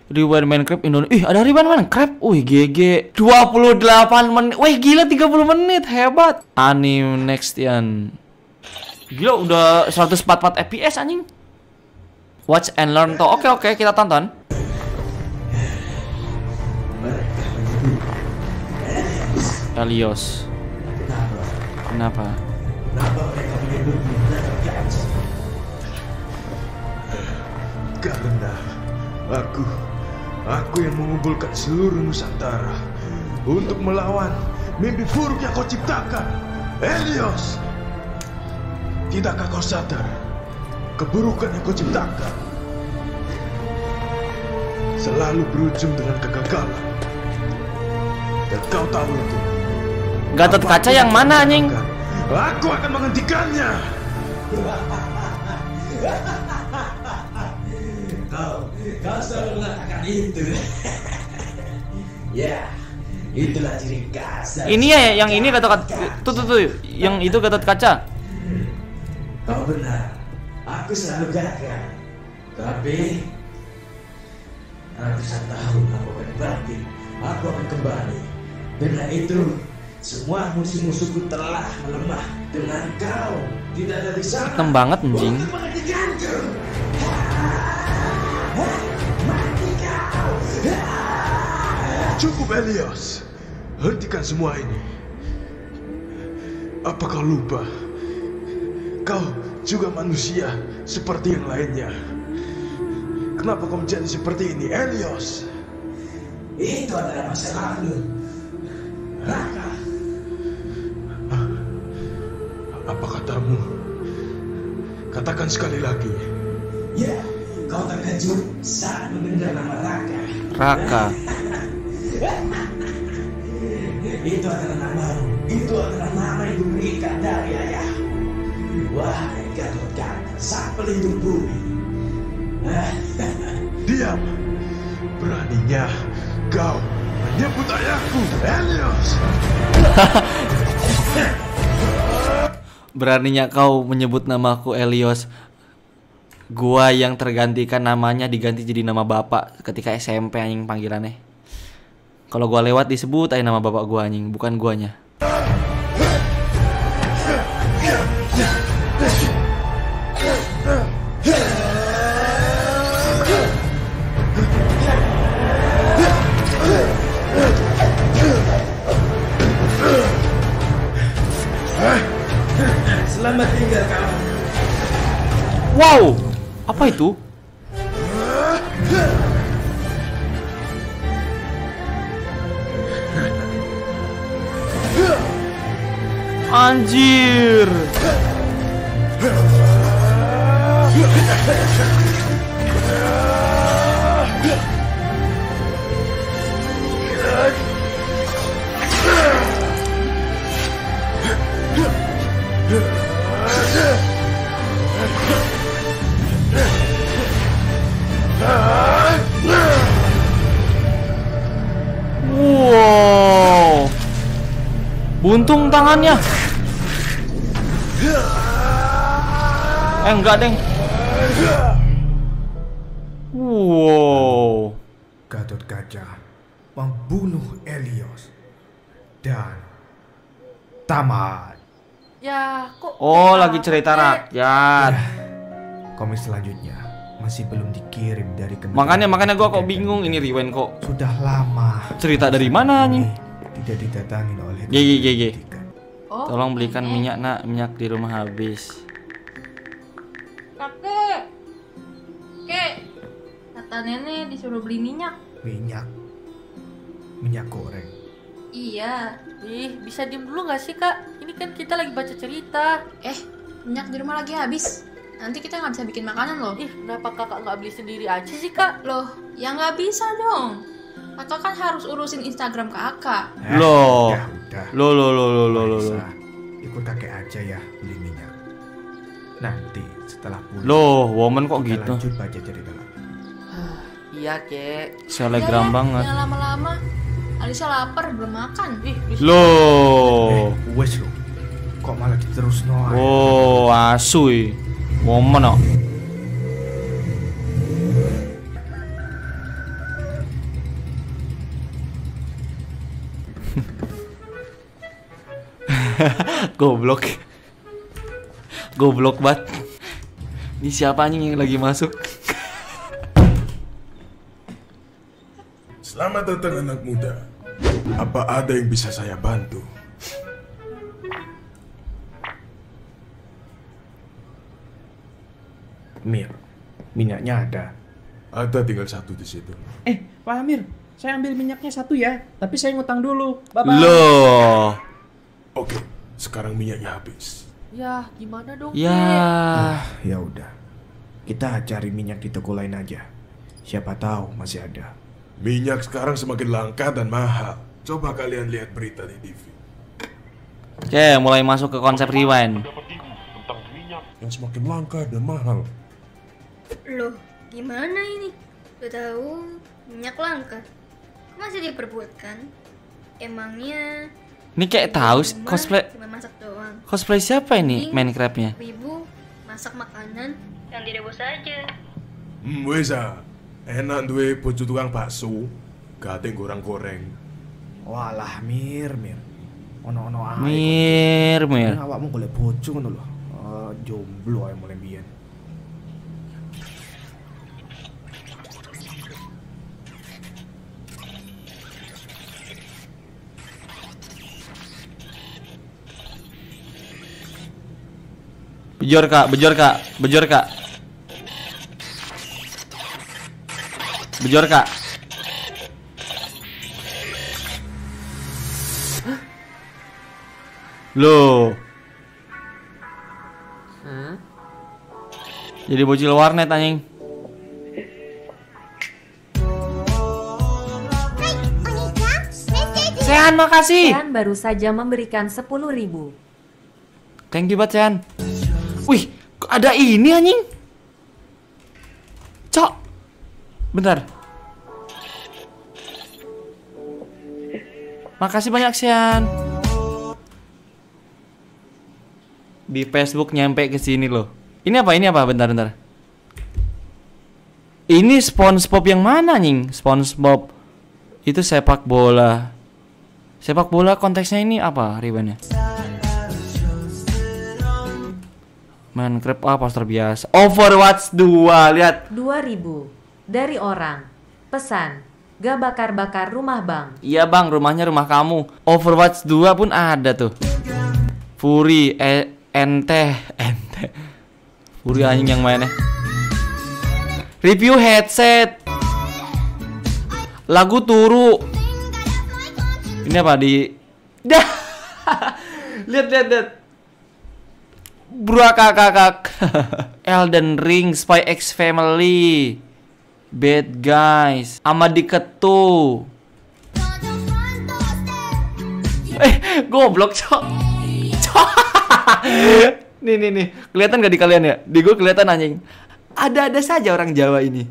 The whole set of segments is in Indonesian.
Rewind Minecraft Indonesia. Ih, ada Rewind Minecraft. Wih, GG. 28 menit. Wih, gila 30 menit. Hebat. Anime Nextian. Gila udah 144 FPS anjing. Watch and learn tuh. Oke, kita tonton. Helios. Kenapa? Karena aku yang mengumpulkan seluruh Nusantara untuk melawan mimpi buruk yang kau ciptakan, Helios. Tidakkah kau sadar keburukan yang kau ciptakan selalu berujung dengan kegagalan? Dan kau tahu itu. Gatot Kaca yang mana anjing? Aku akan menghentikannya. Kau selalu mengatakan itu. Ya, itulah ciri khas. Ini ya yang ini Gatot Kaca. Tuh, yang itu Gatot Kaca. Kau benar. Aku selalu gagal. Tapi ratusan tahun aku akan bangkit. Aku akan kembali. Dengan itu, semua musuh-musuhku telah melemah. Dengan kau tidak ada di sana. Hitam banget anjing. Untuk menghentikanku. Mati kau. Cukup, Helios. Hentikan semua ini. Apa kau lupa? Kau juga manusia seperti yang lainnya. Kenapa kau menjadi seperti ini, Helios? Itu adalah masa lalu. Raka. Apa katamu? Katakan sekali lagi. Ya, kau terkejut saat mendengar nama Raka. Raka. Itu adalah namamu. Itu adalah nama yang diberikan dari ayah. Wahai Gatot Kaca, sang pelindung bumi. Diam. Beraninya kau menyebut ayahku, Helios. Beraninya kau menyebut namaku Helios. Gua yang tergantikan namanya diganti jadi nama bapak ketika SMP anjing panggilannya. Kalau gua lewat disebut aja nama bapak gua anjing, bukan guanya. Selamat tinggal kawan. Wow, apa itu? Anjir. Wow. Buntung tangannya. Enggak, Deng. Wow. Gatot Kaca membunuh Helios dan tamat. Ya, kok Oh, lagi cerita rakyat. Komik selanjutnya masih belum dikirim dari Makanya gua kok bingung ini Rewind kok. Sudah lama Cerita dari mana nih? tidak didatangi oleh GG. Oh, Tolong belikan ini. minyak, Nak. Minyak di rumah habis. Kakek. Kek. Kata nenek disuruh beli minyak. minyak goreng. Iya. Ih, bisa diem dulu gak sih, Kak? Ini kan kita lagi baca cerita. Minyak di rumah lagi habis. Nanti kita nggak bisa bikin makanan loh. Ih, kenapa kakak nggak beli sendiri aja sih, Kak? Loh, ya nggak bisa dong. Kakak kan harus urusin Instagram kakak. Loh. Udah. Loh. Bisa. Ikut kakek aja ya beli minyak. Nanti setelah pulang. Loh, woman kok kita gitu? lanjut baca cerita lagi. Iya, Kek. Selegram banget. Jangan lama-lama. Alisa lapar belum makan. Ih, bisa. Loh. Wes lo. Kok malah diterus noah? Oh, asui. Woman kok. Goblok. Goblok banget. Ini siapa anjing yang lagi masuk? Selamat datang anak muda. Apa ada yang bisa saya bantu? Mir, minyaknya ada. Ada tinggal satu di situ. Pak Amir, saya ambil minyaknya satu ya. Tapi saya ngutang dulu. Bye-bye. Loh. Oke, sekarang minyaknya habis. Ya, gimana dong? Ya. Ya udah. Kita cari minyak di toko lain aja. Siapa tahu masih ada. Minyak sekarang semakin langka dan mahal. Coba kalian lihat berita di TV. Oke, mulai masuk ke konsep rewind. Yang semakin langka dan mahal. Loh, gimana ini? Udah tahu minyak langka. Kok masih diperbuatkan? Emangnya Ini kayak tahu rumah cosplay. cuma masak doang. Cosplay siapa ini Minecraftnya? Ibu masak makanan yang tidak bos aja. Wesa, enak duwe bojo tukang bakso. Gate goreng-goreng. Walah, Mir. Ono-ono ae. Mir. Ini awakmu golek bojo ngono lho. Jomblo ae mulai biyen. Bejor kak. Bejor kak. Loh. Jadi bocil warnet anjing. Sean, makasih. Sean baru saja memberikan 10.000. Thank you banget Sean. Wih, ada ini anjing. Cok. Bentar. Makasih banyak Sean. Di Facebook nyampe ke sini loh. Ini apa? Bentar. Ini SpongeBob yang mana anjing? SpongeBob itu sepak bola. Sepak bola konteksnya ini apa ribannya? Minecraft poster biasa. Overwatch 2, lihat. 2.000 dari orang. Pesan, gak bakar-bakar rumah bang. Iya bang, rumahnya rumah kamu. Overwatch 2 pun ada tuh. Fury, ente. Fury anjing yang mainnya. Review headset. Lagu turu. Ini apa di? Dah. Lihat. Kakak. Elden Ring, Spy X Family, Bad Guys, Amadi Ketu. Goblok cok. Nih. Kelihatan gak di kalian ya? Di gue kelihatan anjing. Ada-ada saja orang Jawa ini.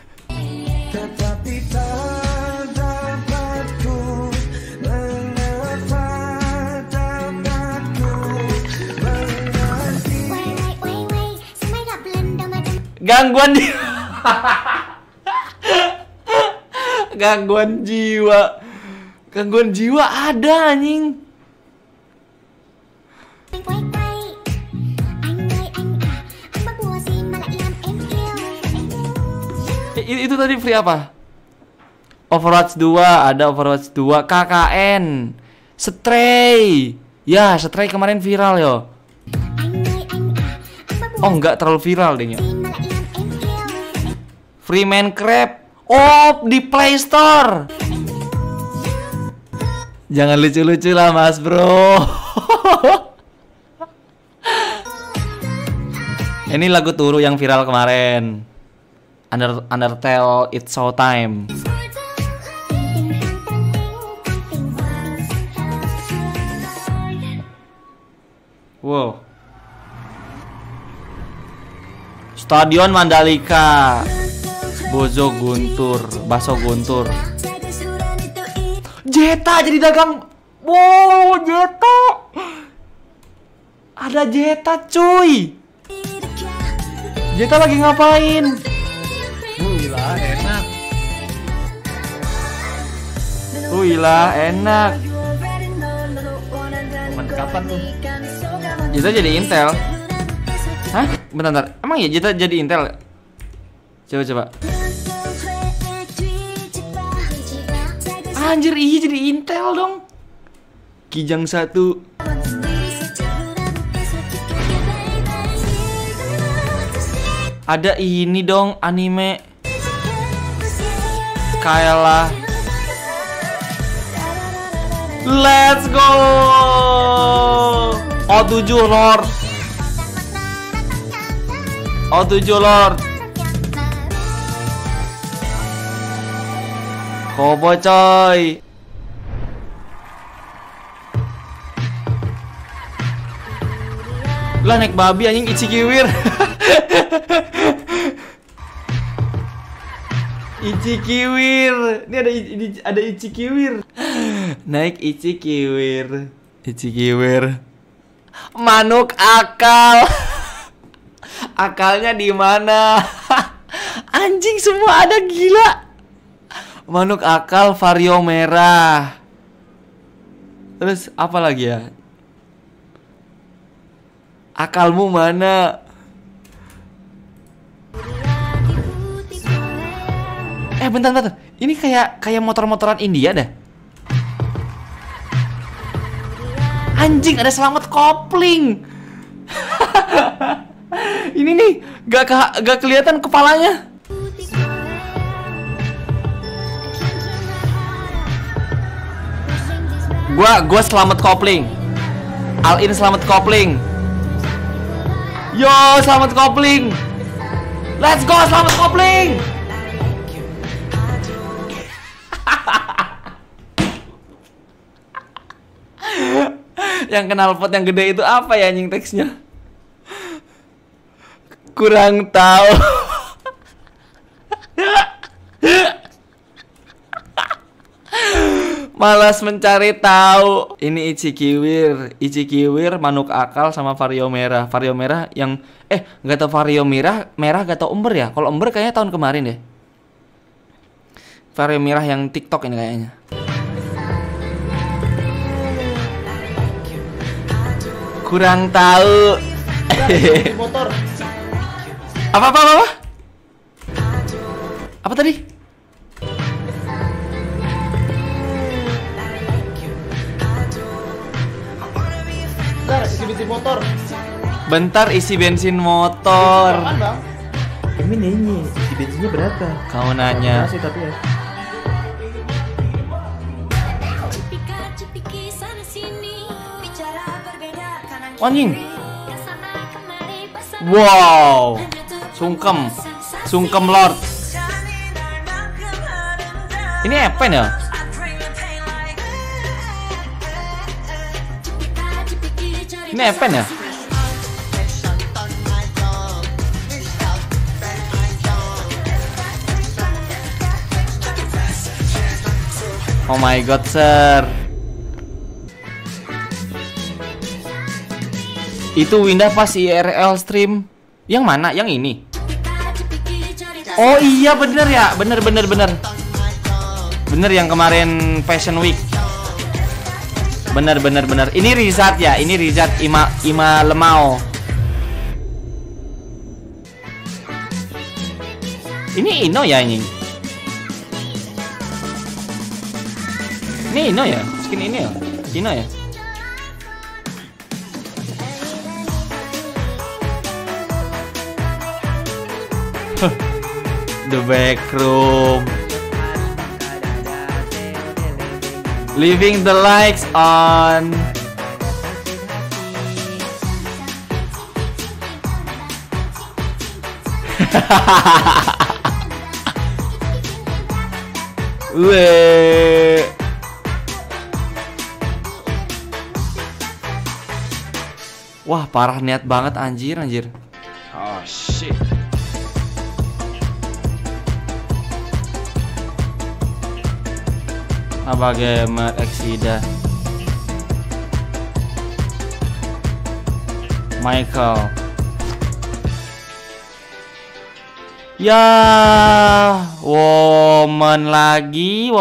Gangguan jiwa ada anjing. Itu tadi free apa? Overwatch 2, ada Overwatch 2, KKN, Stray. Ya, Stray kemarin viral yo. Oh, enggak terlalu viral deh ya. Free Minecraft. Oh, di Play Store. Jangan lucu-lucu lah, Mas Bro. Ini lagu Turu yang viral kemarin. Undertale It's Showtime. Wow. Stadion Mandalika. Bozo Guntur, Baso Guntur. Jeta jadi dagang. Wow, Jeta. Ada Jeta, cuy. Jeta lagi ngapain? Wih lah, enak. harapan lu? Jita jadi Intel. Hah? Bentar. Emang ya Jita jadi Intel? Coba. Anjir, iya jadi Intel dong. Kijang 1. Ada ini dong anime Kaela. Let's go. O7 Lord. O7 Lord. Kobo coy. Lah naik babi anjing Ichikiwir. Ichikiwir. Ini ada Ichikiwir. Naik Ichikiwir. Manuk akal. Akalnya di mana? Anjing semua ada, gila. Manuk akal vario merah. Terus apa lagi ya? Akalmu mana? Bentar. Ini kayak motor-motoran India dah. Anjing, ada selamat kopling. Ini nih gak kelihatan kepalanya. Gua selamat kopling. All-in selamat kopling. Yo, selamat kopling. Let's go, selamat kopling. Yang knalpot yang gede itu apa ya anjing teksnya? Kurang tahu. Malas mencari tahu. Ini Ichikiwir, manuk akal sama vario merah. Vario merah yang nggak tahu vario merah nggak tahu ember ya. Kalau ember kayaknya tahun kemarin deh. Vario merah yang TikTok ini kayaknya. Kurang tahu. Motor. Apa? Apa tadi? Bentar, isi bensin motor. Bentar, isi bensin motor. Apaan, Bang? Ini nanya, isi bensinnya berapa? Kau nanya. Kasih tapi ya. Anjing. Wow. Sungkem Lord. Ini apa ya? Ini apa ya? Oh my god, sir. Itu Windah pas IRL stream. Yang mana? Yang ini? Oh iya bener ya. Bener. Bener yang kemarin Fashion Week. Bener. Ini Rizat ya. Ini Rizat Ima Lemao. Ini Ino ya ini. Ini Ino ya. Skin ini ya. Ino ya. The back room. Leaving the lights on. Weh. Wah, parah niat banget anjir. Oh shit. Apa gamer Exida Michael. Ya, woman lagi.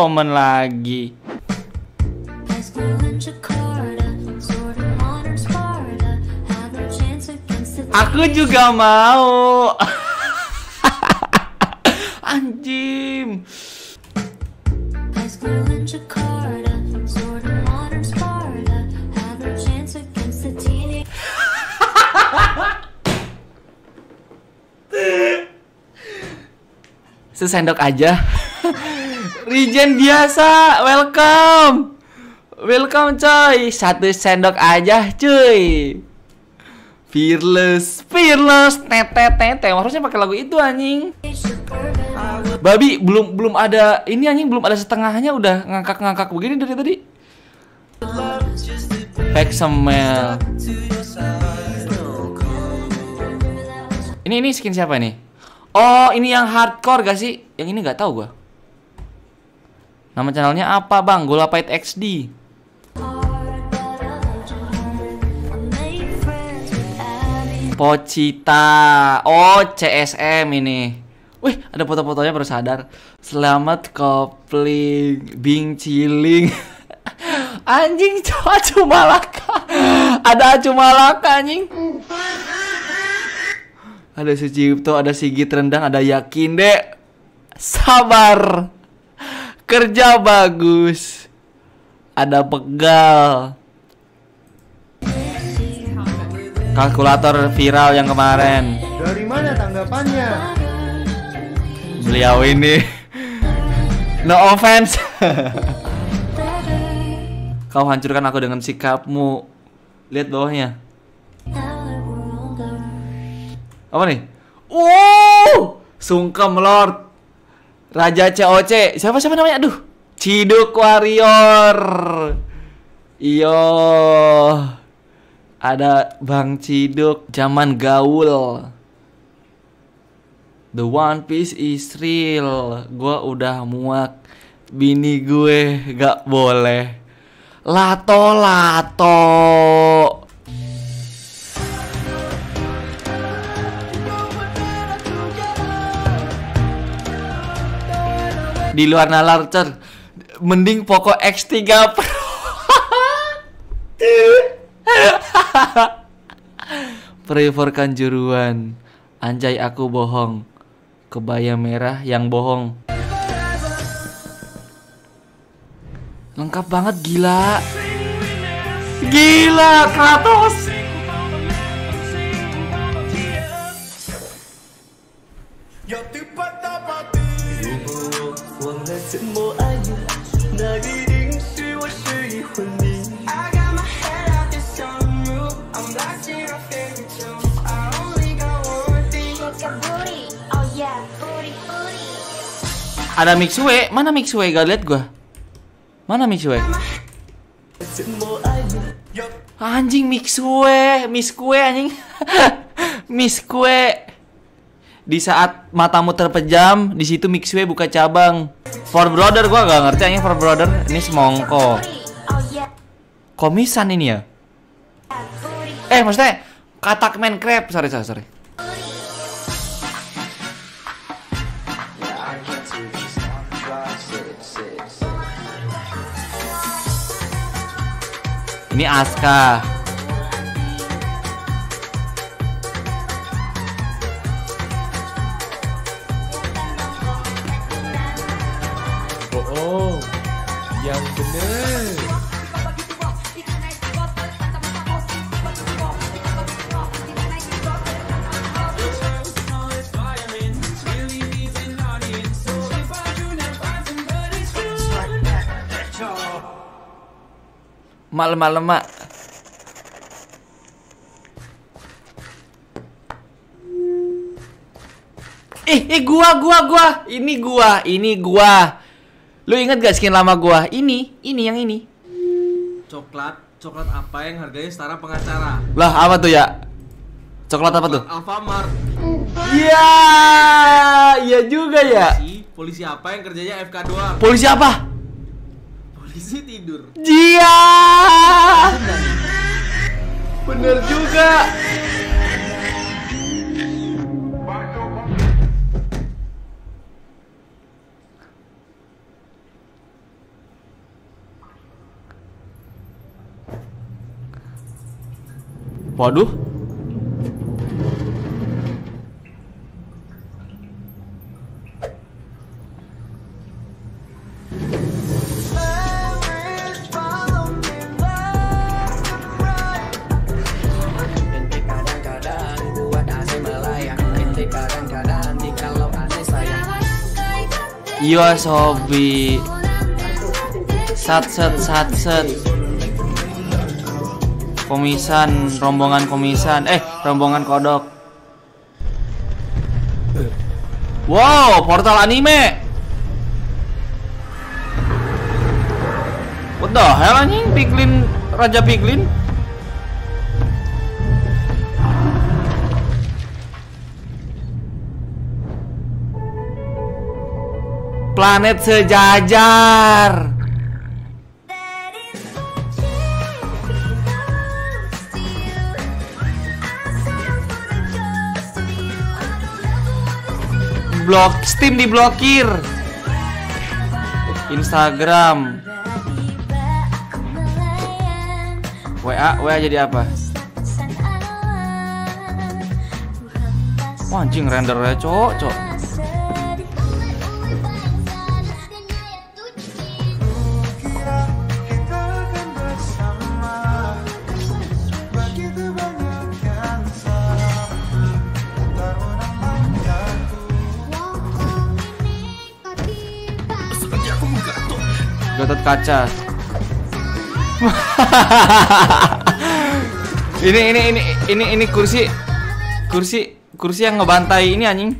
Aku juga mau. Anjing. Sesendok aja. Regen biasa, welcome. Welcome coy. 1 sendok aja cuy. Fearless, fearless, tete. Harusnya pakai lagu itu anjing. Babi belum ada ini anjing, belum ada setengahnya udah ngangkak begini dari tadi. Pack smell. Ini skin siapa nih? Oh, ini yang hardcore gak sih? Yang ini nggak tahu gua. Nama channelnya apa, Bang? Golapait XD. Pocita. Oh, CSM ini. Wih, ada foto-fotonya baru sadar. Selamat kopling, Bing Ciling. Anjing, Acu Malaka. Ada Acu Malaka anjing. Ada Sucipto, ada Sigit Rendang, ada Yakin Dek. Sabar. Kerja bagus. Ada Begal. Kalkulator viral yang kemarin. Dari mana tanggapannya? Beliau ini. No offense. Kau hancurkan aku dengan sikapmu. Lihat bawahnya. Apa nih? Sungkem Lord. Raja COC. Siapa namanya? Aduh. Ciduk Warrior. Iyo. Ada Bang Ciduk. Zaman gaul. The One Piece is real. Gua udah muak. Bini gue gak boleh. Lato. Di luar nalar cer. Mending Poco X3 Pro. Pray for Kanjuruan. Anjay aku bohong. Kebaya merah yang bohong. Lengkap banget, gila. Gila, Kratos. Ada Mixue, mana Mixue? Gak liat gua. Mana Mixue? Anjing Mixue anjing. Mixue. Di saat matamu terpejam, di situ Mixue buka cabang. For Brother gua gak ngerti anjing For Brother. Ini semongko. Komisan ini ya? Maksudnya katak main crab. Sorry. Ini Aska. Oh, yang bener. Lemak. Gua. Ini gua. Lu inget gak skin lama gua? Ini yang ini. Coklat apa yang harganya setara pengacara? Lah, apa tuh ya? Coklat apa tuh? Alfamart. Iya juga ya. Polisi apa yang kerjanya FK doang? Polisi apa? Polisi tidur. Iya. Bener juga. Waduh. Yosobi. Satset. Komisan, rombongan komisan. Rombongan kodok. Wow, portal anime. What the hell anjing? Piglin, Raja Piglin. Planet sejajar. Steam diblokir. Instagram. WA jadi apa? Wah, anjing rendernya cok. Gatot kaca. ini kursi yang ngebantai ini anjing.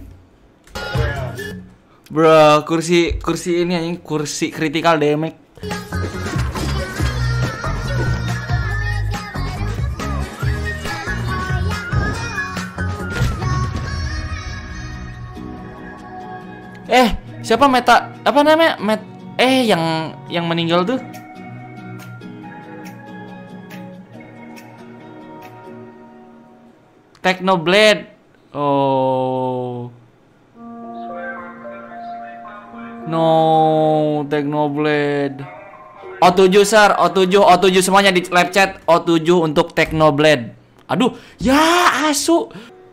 Bro, kursi ini anjing, kursi critical damage. Siapa Meta? Apa namanya? Yang meninggal tuh. Technoblade. Oh. No, Technoblade. O7 sir, O7 semuanya di live chat. O7 untuk Technoblade. Aduh, ya asu.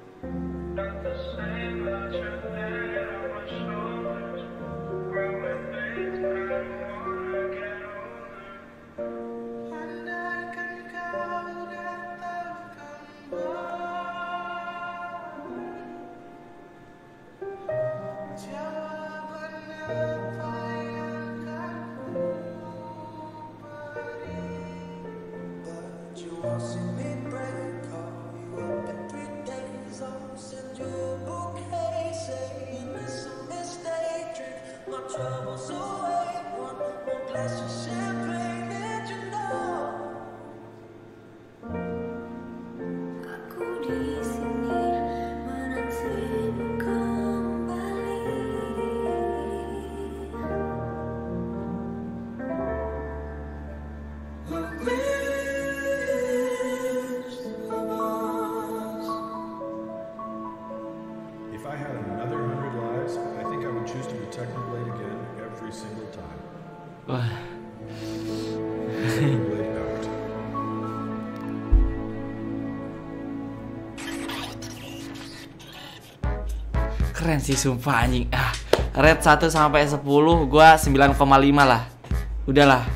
Keren sih sumpah anjing. Rate 1 sampai 10 gua 9,5 lah. Udahlah.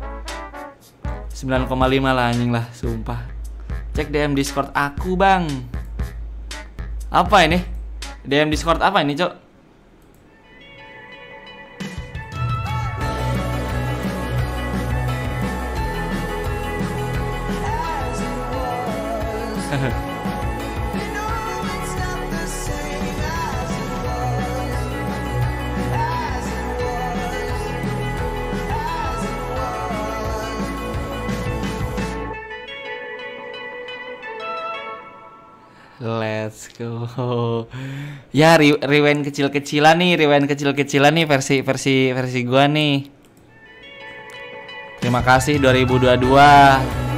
9,5 lah anjing lah, sumpah. Cek DM Discord aku, Bang. Apa ini? DM Discord apa ini, Cok? Let's go. Ya, rewind kecil-kecilan nih, versi gua nih. Terima kasih 2022.